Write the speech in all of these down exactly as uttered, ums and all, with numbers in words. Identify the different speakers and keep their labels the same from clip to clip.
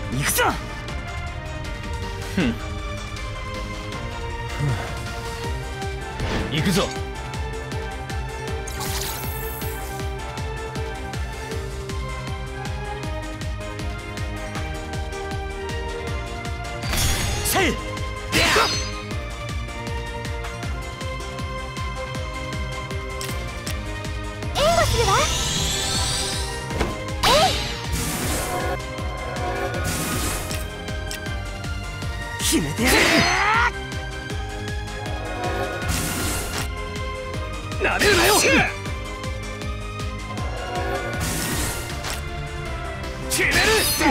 Speaker 1: 行くぞ。ふん。行くぞ。せい。
Speaker 2: 援護するわ。
Speaker 1: 決めてやる。なめるなよ。決める。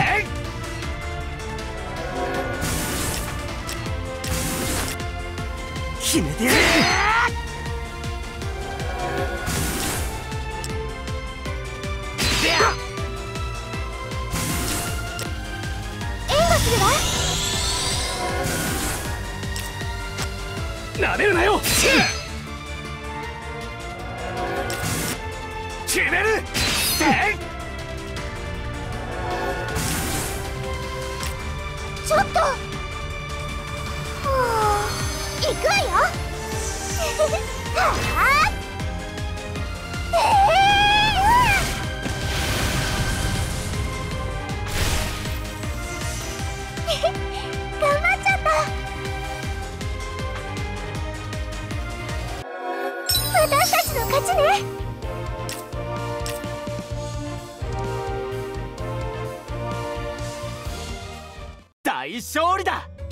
Speaker 1: 決めてやる。
Speaker 2: 援護するわ。
Speaker 1: なめるなよ。決める。
Speaker 2: ちょっと。ほう、行くわよ。はあ。えー、頑張っちゃった。私たちの勝ちね。
Speaker 1: 大勝利だ。